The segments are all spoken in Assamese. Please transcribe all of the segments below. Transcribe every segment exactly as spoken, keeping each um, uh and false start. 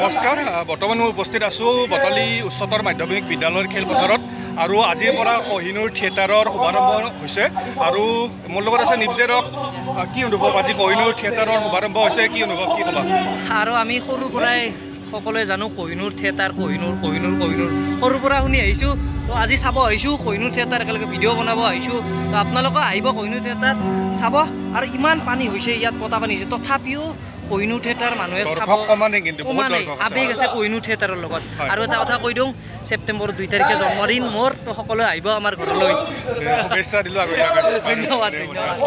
নমস্কাৰ বৰ্তমান মই উপস্থিত আছোঁ বটালি উচ্চতৰ মাধ্যমিক বিদ্যালয়ৰ খেলপথাৰত আৰু আজিৰ পৰা কহিনুৰ থিয়েটাৰৰ শুভাৰম্ভ হৈছে আৰু মোৰ লগত আছে নিবজেৰক কি অনুভৱ আজি কহিনুৰ থিয়েটাৰৰ শুভাৰম্ভ হৈছে কি অনুভৱ কি ক'বা আৰু আমি সৰুৰ পৰাই সকলোৱে জানো কহিনুৰ থিয়েটাৰ কহিনুৰ কহিনুৰ কহিনুৰ সৰুৰ পৰা শুনি আহিছোঁ তো আজি চাব আহিছোঁ কহিনুৰ থিয়েটাৰ একেলগে ভিডিঅ' বনাব আহিছোঁ তো আপোনালোকে আহিব কহিনুৰ থিয়েটাৰ চাব আৰু ইমান পানী হৈছে ইয়াত পতা পানী হৈছে তথাপিও কহিনুৰ থিয়েটাৰ মানুহে চাব কমানে আবেগ আছে কহিনুৰ থিয়েটাৰৰ লগত আৰু এটা কথা কৈ দিওঁ ছেপ্টেম্বৰ দুই তাৰিখে জন্মদিন মোৰ তো সকলোৱে আহিব আমাৰ ঘৰলৈ শুভেচ্ছা দিলোঁ ধন্যবাদ ধন্যবাদ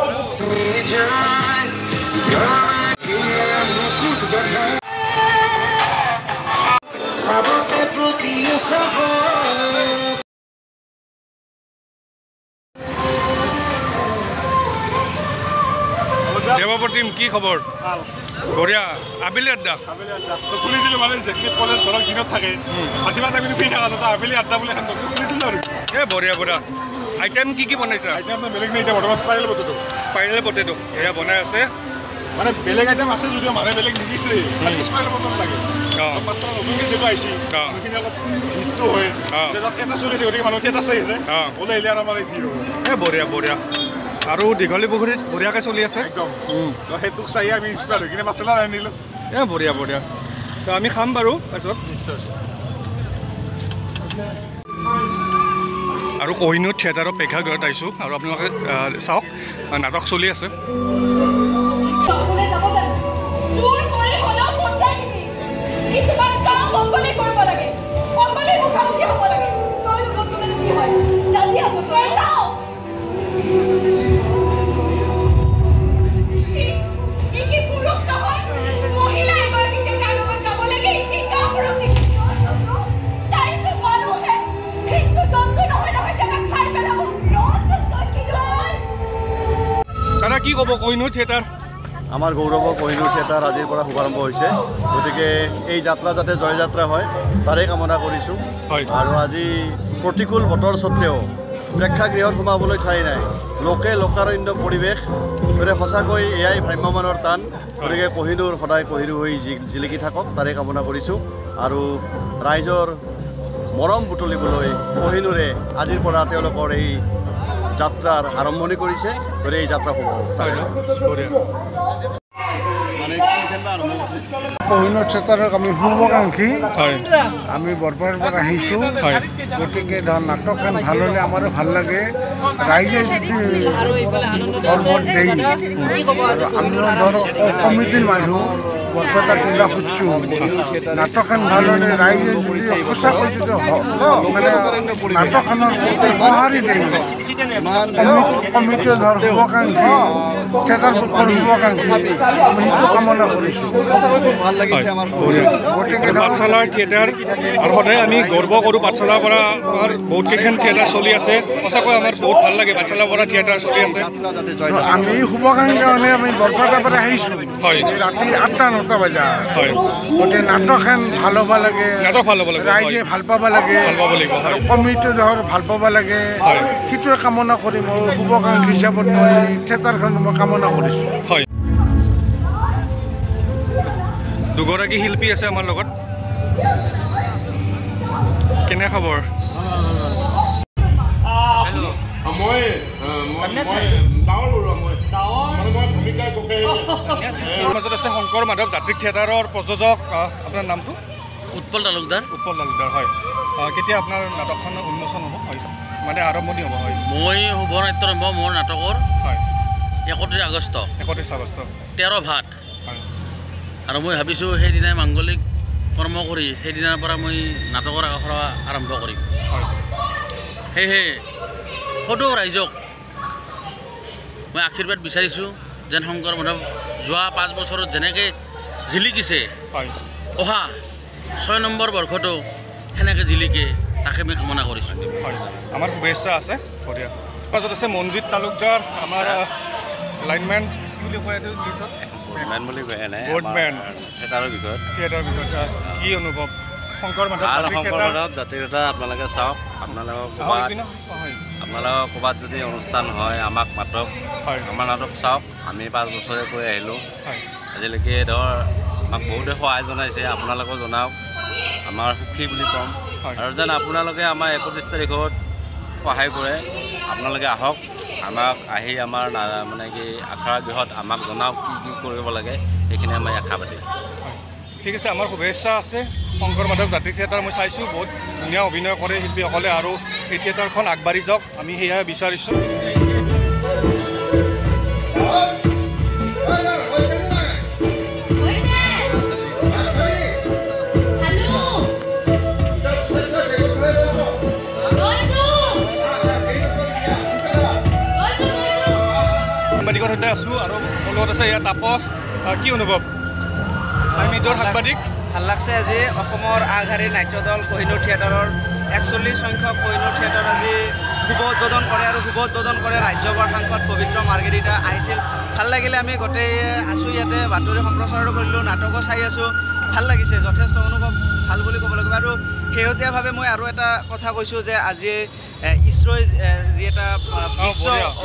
দেৱপ্ৰতিম কি খবৰ বঢ়িয়া আবেলি আড্ডা খুলি দিলোঁ মানে জেকলিট কলেজ ধৰক দিনত থাকে আজিমান আমি ফ্ৰী থকা যাতে আবেলি আড্ডা বুলি এখন খুলি দিলোঁ আৰু এই বঢ়িয়া বঢ়িয়া আইটেম কি কি বনাইছা আইটেম বেলেগ নাই এতিয়া বৰ্তমান স্পাইৰেল পটেটো স্পাইৰেল পটেটো এয়া বনাই আছে মানে বেলেগ আইটেম আছে যদিও মানুহে বেলেগ নিবিচাৰে স্পাইৰেল পটেটো লাগে বাচ্চা নতুনকৈ যিটো আহিছে সেইখিনি অলপ হিটটো হয় তাত থিয়েটাৰ চলিছে গতিকে মানুহ থিয়েটাৰ চাই আছে ওলাই আহিলে আৰু আমাৰ ভিৰ হ'ব এই বঢ়িয়া বঢ়িয়া আৰু দীঘলী পুখুৰীত বঢ়িয়াকৈ চলি আছে একদম সেইটোক চাই আমি ইনস্পায়াৰ হৈ কিনে মাছলা আনিলোঁ এই বঢ়িয়া বঢ়িয়া তো আমি খাম বাৰু পাছত নিশ্চয় আৰু কহিনুৰ থিয়েটাৰৰ প্ৰেক্ষাগৃহত আহিছোঁ আৰু আপোনালোকে চাওক নাটক চলি আছে দাদা কি ক'ব কহিনুৰ থিয়েটাৰ আমাৰ গৌৰৱ কহিনুৰ থিয়েটাৰ আজিৰ পৰা শুভাৰম্ভ হৈছে গতিকে এই যাত্ৰা যাতে জয়যাত্ৰা হয় তাৰে কামনা কৰিছোঁ আৰু আজি প্ৰতিকূল বতৰ স্বত্তেও প্ৰেক্ষাগৃহত সোমাবলৈ ঠাই নাই লোকে লোকাৰণ্য পৰিৱেশ গতিকে সঁচাকৈ এয়াই ভ্ৰাম্যমানৰ টান গতিকে কহিনুৰ সদায় কহিনুৰ হৈ জিলিকি থাকক তাৰে কামনা কৰিছোঁ আৰু ৰাইজৰ মৰম বুটলিবলৈ কহিনুৰে আজিৰ পৰা তেওঁলোকৰ এই যাত্ৰাৰ আৰম্ভণি কৰিছে গতিকে এই যাত্ৰা শুভ কহিনুৰ থিয়েটাৰক আমি শুভাকাংক্ষী আমি বৰপাৰাৰ পৰা আহিছোঁ গতিকে ধৰ নাটকখন ভাল হ'লে আমাৰো ভাল লাগে ৰাইজে যদি সৰ্বত দেই আমিও ধৰ কমিটিৰ মানুহ বৰপেটা জিলা খুজিছোঁ নাটকখন ভাল হ'লে ৰাইজে যদি সঁচাকৈ যদি মানে নাটকখনৰ প্ৰতি সঁহাৰি দিয়ে কমিটিয়ে ধৰ শুভাকাংক্ষী থিয়েটাৰ পক্ষৰ শুভাকাংক্ষী আমি সেইটো কামনা কৰিছোঁ ভাল লাগিছে আমাৰ গতিকে পাঠশালাৰ থিয়েটাৰ আৰু সদায় আমি গৰ্ব কৰোঁ পাঠশালাৰ পৰা আমাৰ বহুতকেইখন থিয়েটাৰ চলি আছে সঁচাকৈ আমাৰ বহুত ভাল লাগে পাঠশালাৰ পৰা থিয়েটাৰ চলি আছে আমি শুভাকাংক্ষী কাৰণে আমি বৰপেটাৰ পৰা আহিছোঁ হয় ৰাতি আঠটা নটা বজাত হয় গতিকে নাটকখন ভাল হ'ব লাগে নাটক ভাল হ'ব লাগে ৰাইজে ভাল পাব লাগে ভাল পাব লাগিব আৰু কমিটি ধৰ ভাল পাব লাগে সেইটোৱে কামনা কৰি মই শুভাকাংক্ষী হিচাপত মই থিয়েটাৰখন মই কামনা কৰিছোঁ হয় দুগৰাকী শিল্পী আছে আমাৰ লগত কেনে খবৰ মাজত আছে শংকৰ মাধৱ জাতিক থিয়েটাৰৰ প্ৰযোজক আপোনাৰ নামটো উৎপল তালুকদাৰ উৎপল তালুকদাৰ হয় কেতিয়া আপোনাৰ নাটকখন উন্মোচন হ'ব হয় মানে আৰম্ভণি হ'ব হয় মই শুভ নাট্যাৰম্ভ মোৰ নাটকৰ হয় একত্ৰিছ আগষ্ট একত্ৰিছ আগষ্ট তেৰ ভাত হয় আৰু মই ভাবিছোঁ সেইদিনাই মাংগলিক কৰ্ম কৰি সেইদিনাৰ পৰা মই নাটকৰ আখৰা আৰম্ভ কৰিম হয় সেয়েহে সদৌ ৰাইজক মই আশীৰ্বাদ বিচাৰিছোঁ যেন শংকৰ মাধৱ যোৱা পাঁচ বছৰত যেনেকৈ জিলিকিছে হয় অহা ছয় নম্বৰ বৰ্ষতো সেনেকৈ জিলিকে তাকে মই কামনা কৰিছোঁ হয় আমাৰ শুভেচ্ছা আছে বঢ়িয়া পাছত আছে মনজিত তালুকদাৰ আমাৰ লাইনমেন কি বুলি কয় এইটো পিছত মেন বুলি কয় এনে বোৰ্ডমেন থিয়েটাৰৰ বিষয়ত থিয়েটাৰ বিষয়ত কি অনুভৱ শংকৰ মাধৱ ভাল শংকৰ মাধৱ জাতিৰ থিয়েটাৰ আপোনালোকে চাওক আপোনালোকৰ ক'ৰবাত আপোনালোকৰ ক'ৰবাত যদি অনুষ্ঠান হয় আমাক মাতক আমাৰ নাটক চাওক আমি পাঁচ বছৰে কৈ আহিলোঁ আজিলৈকে ধৰ আমাক বহুতে সহায় জনাইছে আপোনালোকেও জনাওক আমাৰ সুখী বুলি ক'ম আৰু যেন আপোনালোকে আমাৰ একত্ৰিছ তাৰিখত সহায় কৰে আপোনালোকে আহক আমাক আহি আমাৰ মানে কি আখৰা গৃহত আমাক জনাওক কি কি কৰিব লাগে সেইখিনি আমি আশা পাতিম ঠিক আছে আমাৰ শুভেচ্ছা আছে শংকৰ মাধৱ জাতীয় থিয়েটাৰ মই চাইছোঁ বহুত ধুনীয়া অভিনয় কৰে শিল্পীসকলে আৰু এই থিয়েটাৰখন আগবাঢ়ি যাওক আমি সেয়াই বিচাৰিছোঁ সাংবাদিকৰ সৈতে আছোঁ আৰু মোৰ লগত আছে ইয়াত তাপস কি অনুভৱ আমি নিজৰ সাংবাদিক ভাল লাগছে আজি অসমৰ আগশাৰীৰ নাট্য দল কোহিনুৰ থিয়েটাৰৰ একচল্লিছ সংখ্যক কোহিনুৰ থিয়েটাৰ আজি শুভ উদ্বোধন কৰে আৰু শুভ উদ্বোধন কৰে ৰাজ্যসভাৰ সাংসদ পবিত্ৰ মাৰ্গেৰিটা আহিছিল ভাল লাগিলে আমি গোটেই আছোঁ ইয়াতে বাতৰি সম্প্ৰচাৰো কৰিলোঁ নাটকো চাই আছোঁ ভাল লাগিছে যথেষ্ট অনুভৱ ভাল বুলি ক'ব লাগিব আৰু শেহতীয়াভাৱে মই আৰু এটা কথা কৈছোঁ যে আজি ইছৰোই যি এটা বিশ্ব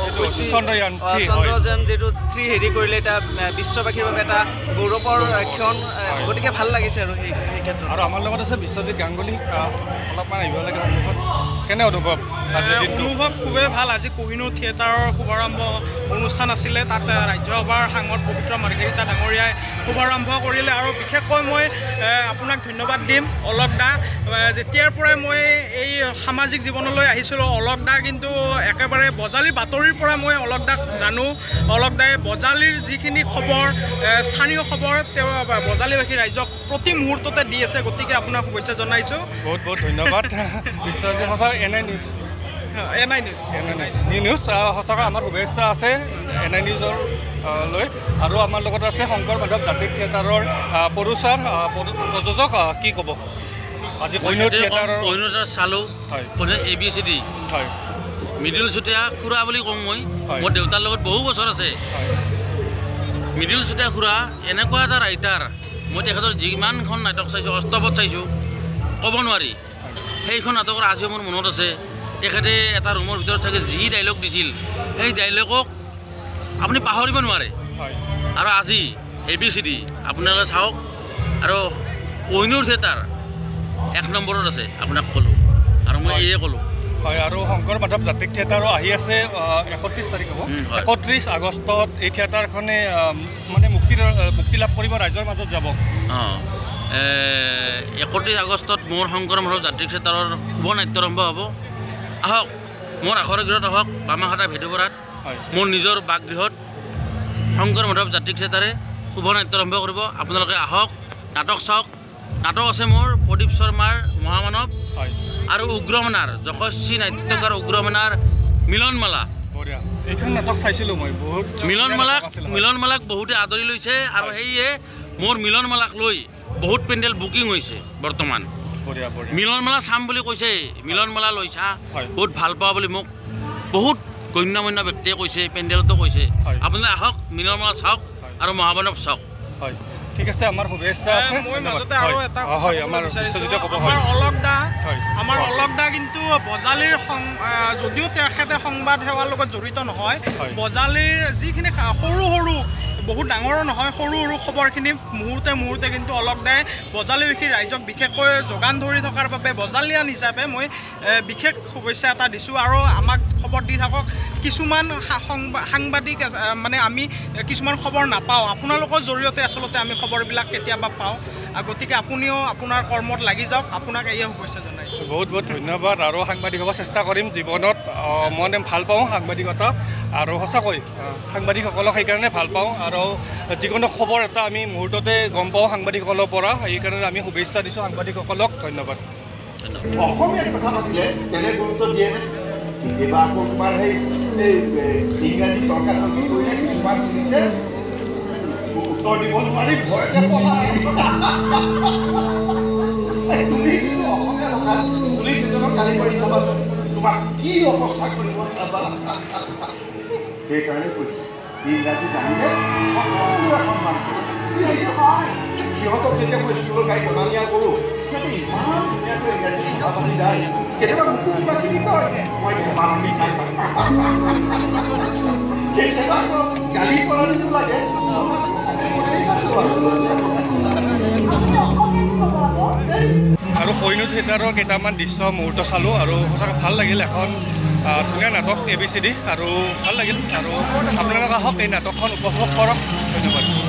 চন্দ্ৰযান যিটো থ্ৰী হেৰি কৰিলে এটা বিশ্ববাসীৰ বাবে এটা গৌৰৱৰ ক্ষণ গতিকে ভাল লাগিছে আৰু সেই সেই ক্ষেত্ৰত আৰু আমাৰ লগত আছে বিশ্বজিৎ গাংগুলী অলপমান আহিব লাগে সন্মুখত কেনে অনুভৱ অনুভৱ খুবেই ভাল আজি কোহিনুৰ থিয়েটাৰৰ শুভাৰম্ভ অনুষ্ঠান আছিলে তাত ৰাজ্যসভাৰ সাংসদ পবিত্ৰ মাৰ্গেৰিটা ডাঙৰীয়াই শুভাৰম্ভ কৰিলে আৰু বিশেষকৈ মই আপোনাক ধন্যবাদ দিম অলক দা যেতিয়াৰ পৰাই মই এই সামাজিক জীৱনলৈ আহিছিলোঁ অলক দা কিন্তু একেবাৰে বজালী বাতৰিৰ পৰা মই অলক দাক জানো অলক দাই বজালীৰ যিখিনি খবৰ স্থানীয় খবৰ তেওঁ বজালীবাসী ৰাইজক প্ৰতি মুহূৰ্ততে দি আছে গতিকে আপোনাক শুভেচ্ছা জনাইছোঁ বহুত বহুত ধন্যবাদ বিশ্বজিৎ সঁচা N I news N I news N I news সঁচাকৈ আমাৰ শুভেচ্ছা আছে এন আই নিউজৰ লৈ আৰু আমাৰ লগত আছে শংকৰ মাধৱ জাতীয় থিয়েটাৰৰ প্ৰডিউচাৰ প্ৰযোজক কি ক'ব আজি কোহিনুৰ থিয়েটাৰৰ কোহিনুৰ চালোঁ হয় এ বি চি ডি হয় মিডিল চুতীয়া খুৰা বুলি কওঁ মই মোৰ দেউতাৰ লগত বহু বছৰ আছে মিডিল চুতীয়া খুৰা এনেকুৱা এটা ৰাইটাৰ মই তেখেতৰ যিমানখন নাটক চাইছোঁ অষ্টপদ চাইছোঁ ক'ব নোৱাৰি সেইখন নাটকৰ আজিও মোৰ মনত আছে তেখেতে এটা ৰুমৰ ভিতৰত থাকি যি ডাইলগ দিছিল সেই ডাইলগক আপুনি পাহৰিব নোৱাৰে আৰু আজি এ বি চি ডি আপোনালোকে চাওক আৰু কোহিনুৰ থিয়েটাৰ এক নম্বৰত আছে আপোনাক ক'লোঁ আৰু মই এয়ে ক'লোঁ হয় আৰু শংকৰ মাধৱ জাতীয় থিয়েটাৰো আহি আছে একত্ৰিছ তাৰিখ হ'ব একত্ৰিছ আগষ্টত এই থিয়েটাৰখনে মানে মুক্তি মুক্তি লাভ কৰিব ৰাইজৰ মাজত যাব অঁ একত্ৰিছ আগষ্টত মোৰ শংকৰ মাধৱ জাতীয় থিয়েটাৰৰ শুভ নাট্যাৰম্ভ হ'ব আহক মোৰ আখৰা গৃহত আহক বামাহাটা ভেটুপাৰাত মোৰ নিজৰ বাসগৃহত শংকৰ মাধৱ জাতীয় থিয়েটাৰে শুভ নাট্যাৰম্ভ কৰিব আপোনালোকে আহক নাটক চাওক নাটক আছে মোৰ প্ৰদীপ শৰ্মাৰ মহামানৱ আৰু উগ্ৰমানাৰ যশস্বী নাট্যকাৰ উগ্ৰমানাৰ মিলনমালা এইখন নাটক চাইছিলোঁ মই বহুত মিলনমালাক মিলনমালাক বহুতে আদৰি লৈছে আৰু সেয়ে মোৰ মিলনমালাক লৈ বহুত পেণ্ডেল বুকিং হৈছে বৰ্তমান মিলনমালা চাম বুলি কৈছে মিলনমালা লৈছা বহুত ভাল পোৱা বুলি মোক বহুত গণ্যমান্য ব্যক্তিয়ে কৈছে পেণ্ডেলতো কৈছে আপোনালোকে আহক মিলনমালা চাওক আৰু মহামানৱ চাওক হয় ঠিক আছে আমাৰ শুভেচ্ছা আছে মই মাজতে আৰু এটা হয় আমাৰ বিশ্বজিতে ক'ব আমাৰ অলক দা আমাৰ অলক দা কিন্তু বজালীৰ যদিও তেখেতে সংবাদ সেৱাৰ লগত জড়িত নহয় বজালীৰ যিখিনি সৰু সৰু বহুত ডাঙৰ নহয় সৰু সৰু খবৰখিনি মুহূৰ্তে মুহূৰ্তে কিন্তু অলক দাই বজালীবাসী ৰাইজক বিশেষকৈ যোগান ধৰি থকাৰ বাবে বজালীয়ান হিচাপে মই বিশেষ শুভেচ্ছা এটা দিছোঁ আৰু আমাক খবৰ দি থাকক কিছুমান সাংবাদিক মানে আমি কিছুমান খবৰ নাপাওঁ আপোনালোকৰ জৰিয়তে আচলতে আমি খবৰবিলাক কেতিয়াবা পাওঁ গতিকে আপুনিও আপোনাৰ কৰ্মত লাগি যাওক আপোনাক এয়ে শুভেচ্ছা জনাইছোঁ বহুত বহুত ধন্যবাদ আৰু সাংবাদিক হ'ব চেষ্টা কৰিম জীৱনত মই ভাল পাওঁ সাংবাদিকতা আৰু সঁচাকৈ সাংবাদিকসকলক সেইকাৰণে ভাল পাওঁ আৰু যিকোনো খবৰ এটা আমি মুহূৰ্ততে গম পাওঁ সাংবাদিকসকলৰ পৰা সেইকাৰণে আমি শুভেচ্ছা দিছোঁ সাংবাদিকসকলক ধন্যবাদ অসমীয়াত কথা পাতিলে তেনে গুৰুত্ব দিয়ে কেতিয়াবা আকৌ তোমাৰ সেই ইংৰাজী তৰ্কাতৰ্কি কৰিলে কিছুমান শুনিছে উত্তৰ দিব নোৱাৰি ভয়তে পঢ়া তুমি কিন্তু অসমীয়া ভাষাত পুলিচ এজনক গালি পাৰি চাবাচোন তোমাক কি অৱস্থা কৰিব চাবা সেইকাৰণে কৈছে ইংৰাজী জানিলে সকলোৰে সন্মান হয় সিহঁতক যেতিয়া মই স্কুলৰ গাড়ী বনালিয়া কৰোঁ সিহঁতে ইমান ধুনীয়াকৈ ইংৰাজী কথা পাতি যায় কেতিয়াবা মোকো কিবা কিবি কয় মই ধেমালি চাই কেতিয়াবা আকৌ গালি পৰালিটো লাগে আৰু কোহিনুৰ থিয়েটাৰৰ কেইটামান দৃশ্য মুহূৰ্ত চালোঁ আৰু সঁচাকৈ ভাল লাগিল। এখন ধুনীয়া নাটক এ বি চি ডি আৰু ভাল লাগিল আৰু আপোনালোকে আহক এই নাটকখন উপভোগ কৰক। ধন্যবাদ।